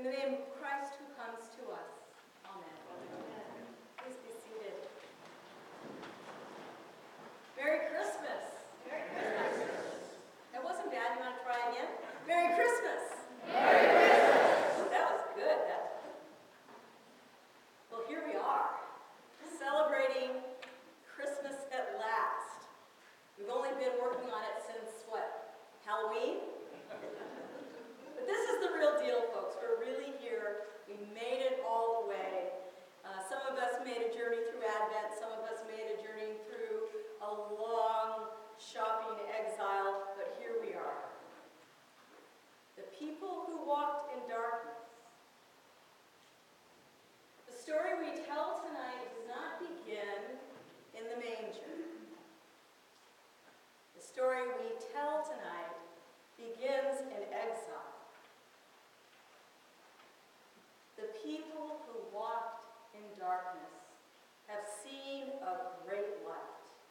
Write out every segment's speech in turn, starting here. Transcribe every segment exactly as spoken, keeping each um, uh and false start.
In the name of Christ who comes to us. Amen. Amen. Please be seated. Merry Christmas. Merry Christmas. That wasn't bad. You want to try again? Merry Christmas. Merry Christmas. That was good. That... Well, here we are, celebrating Christmas at last. We've only been working on it since, what, Halloween? But this is the real deal, folks. We're really here. We made it all the way. Uh, some of us made a journey through Advent. Some of us made a journey through a long shopping exile. But here we are. The people who walked in darkness. The story we tell tonight does not begin in the manger. The story we tell tonight begins in exile. The people who walked in darkness have seen a great light.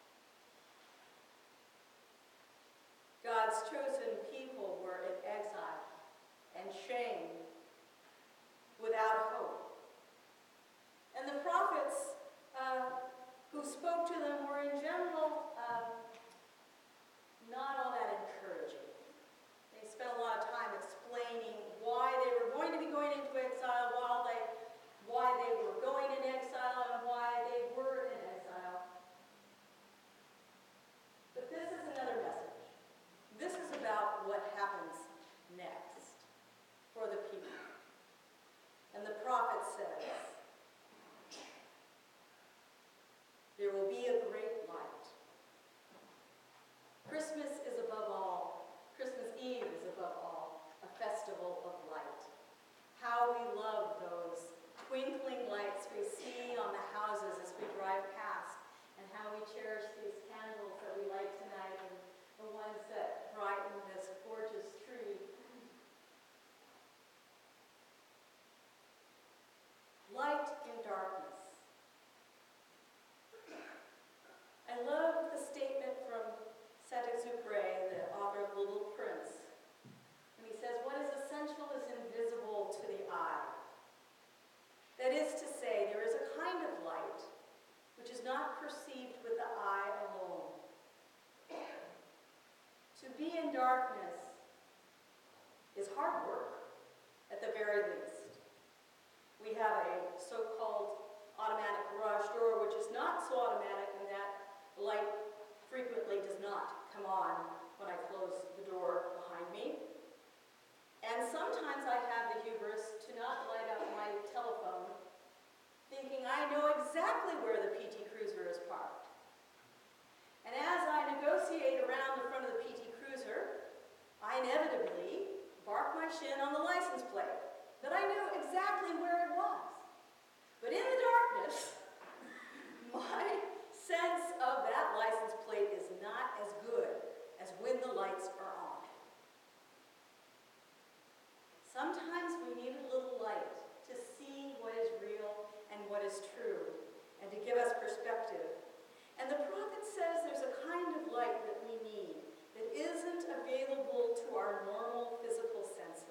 God's chosen people were in exile and shame, without hope. And the prophets uh, who spoke to them were in general uh, not all that encouraging. They spent a lot of time explaining why they were going to be going into exile, while they, why they were going in exile, and why they were in exile. But this is another message. This is about what happens next for the people. And the prophet says, there will be a great light. Christmas is above all, Christmas Eve is above all, a festival of light. How we love those twinkling lights we see on the houses as we drive past, and how we cherish these candles that we light tonight, and the ones that brighten this gorgeous tree. Light in darkness. I love the statement from Saint-Exupéry, the author of The Little Prince. And he says, what is essential is invisible to the eye. That is to say, there is a kind of light which is not perceived with the eye alone. To be in darkness is hard work, at the very least. We have a so-called automatic garage door, which is not so automatic in that the light frequently does not come on when I close the door behind me. And sometimes I have the hubris to not light up my telephone, thinking I know exactly where the P T Cruiser is parked. And as I negotiate around the front of the P T Cruiser, I inevitably bark my shin on the license plate, that I knew exactly where it was. But in the darkness, my sense of that license plate is not as good as when the lights are on. Sometimes we need a little light to see what is real and what is true, and to give us perspective. And the prophet says there's a kind of light that we need that isn't available to our normal physical senses.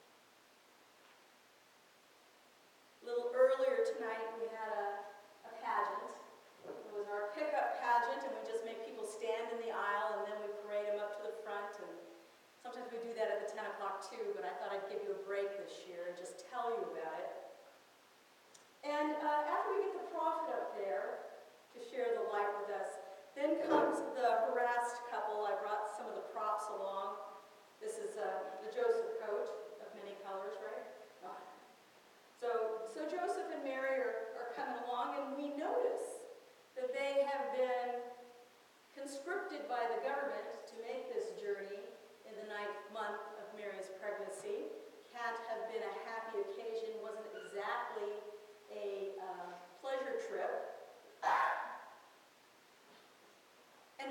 A little earlier tonight, we had a, a pageant. It was our pickup pageant, and we just make people stand in the aisle, and then we parade them up to the front. And sometimes we do that at the ten o'clock too, but I thought I'd give you a break this year and just tell you about it. And uh, after we get the prophet up there to share the light with us, then comes the harassed couple. I brought some of the props along. This is uh, the Joseph coat of many colors, right? Oh. So, so Joseph and Mary are, are coming along, and we notice that they have been conscripted by the government to make this journey in the ninth month of Mary's pregnancy. Can't have been a happy occasion, wasn't exactly a uh, pleasure trip. And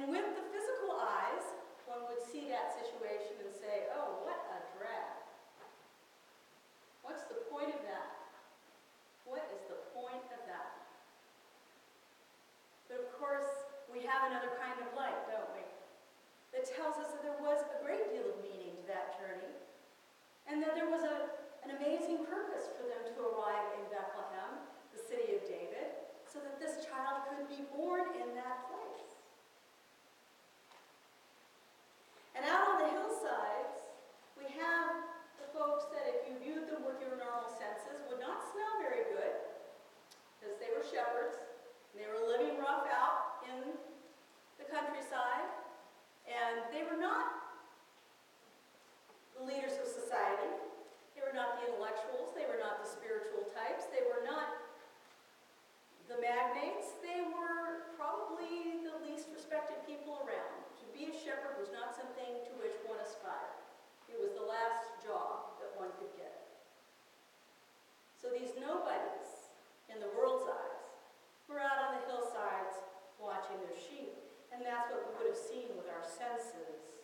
an amazing purpose for them to arrive in Bethlehem, the city of David, so that this child could be born in that place. And out on the hillsides, we have the folks that, if you viewed them with your normal senses, would not smell very good, because they were shepherds, and they were living rough out in the countryside, and they were not the leaders of society. They were not the intellectuals. They were not the spiritual types. They were not the magnates. They were probably the least respected people around. To be a shepherd was not something to which one aspired. It was the last job that one could get. So these nobodies, in the world's eyes, were out on the hillsides watching their sheep. And that's what we would have seen with our senses.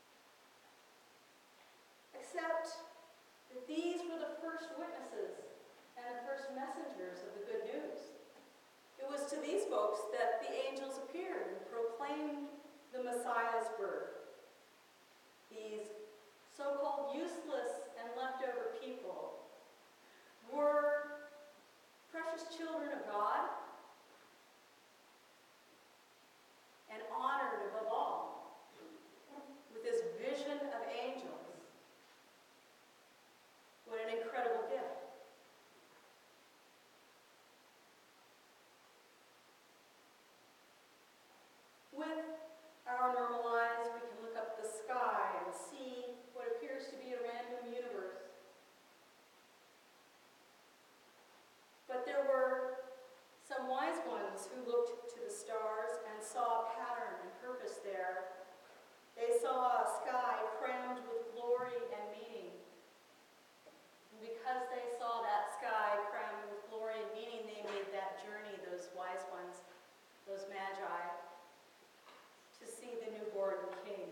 Except that these were the first witnesses and the first messengers of the good news. It was to these folks that the angels appeared and proclaimed the Messiah's birth. These so-called useless and leftover people were precious children of God and honored above all with this vision of angels. What an incredible gift. With our normal eyes, we can look up the sky and see what appears to be a random universe. But there were some wise ones who looked to the stars and saw a pattern and purpose there. They saw a sky crammed with glory and meaning. And because they saw that sky crammed with glory and meaning, they made that journey, those wise ones, those magi, to see the newborn king.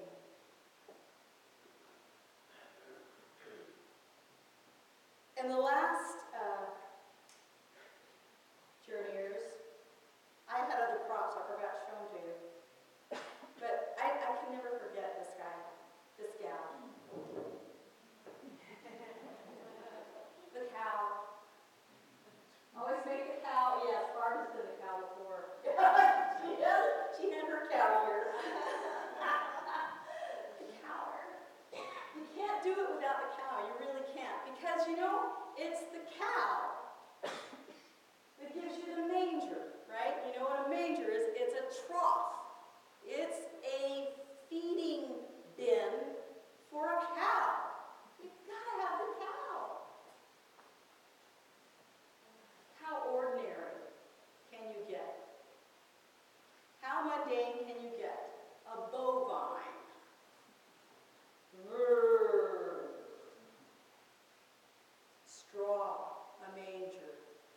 And the last uh, journeyers, I had other props I forgot to show them to you. But I, I can never forget this guy, this gal. The cow. Always make the cow, yes, Barbara's been the cow before. she, has, she had her cow here. The cow. You can't do it without the cow, you really can't. Because, you know, it's the cow that gives you the manger, right? You know what a manger is? It's a trough. It's a feeding bin for a cow. You've got to have the cow. How ordinary can you get? How mundane can you get? A bovine. Brrr. Straw, a manger.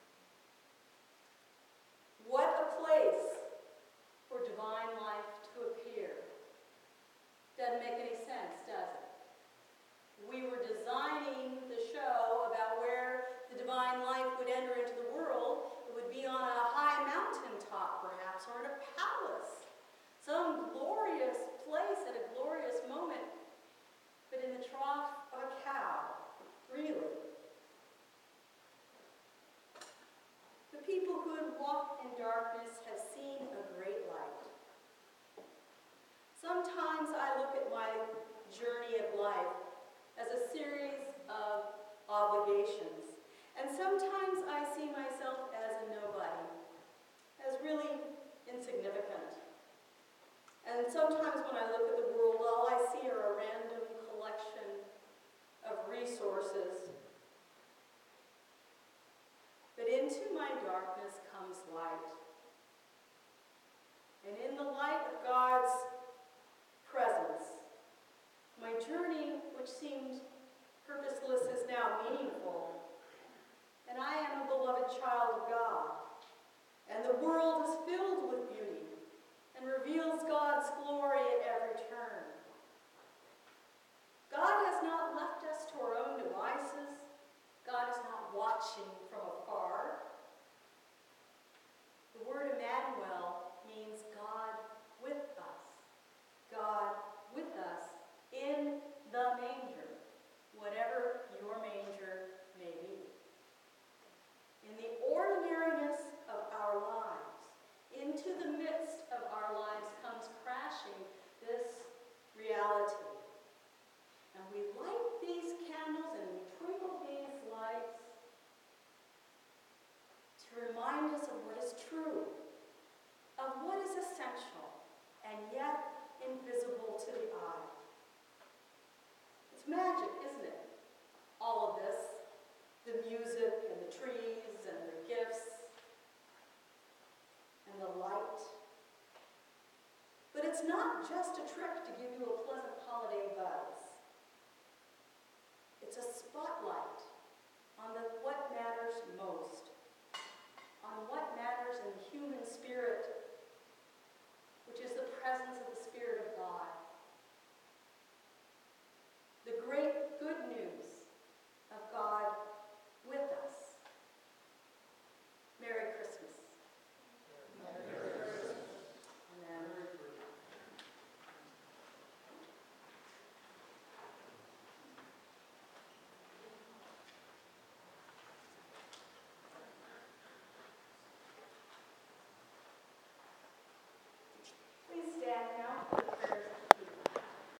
What a place for divine life to appear. Doesn't make any sense, does it? We were designing the show about where the divine life would enter into the world. It would be on a high mountaintop, perhaps, or in a palace. Some glorious place at a glorious moment. But in the trough of a cow, really. The people who had walked in darkness have seen a great light. Sometimes I look at my journey of life as a series of obligations. And sometimes I see myself as a nobody, as really insignificant. And sometimes when I look at the world, all I see are a random collection of resources. But into my darkness comes light. And in the light of God's presence, my journey, which seemed purposeless, is now meaningful. And I am a beloved child of God. And the world is filled with beauty and reveals God's glory at every turn. God has not left us to our own devices. God is not watching from afar. The word Emmanuel means God with us. God with us in the manger, whatever your manger just a trick to give you a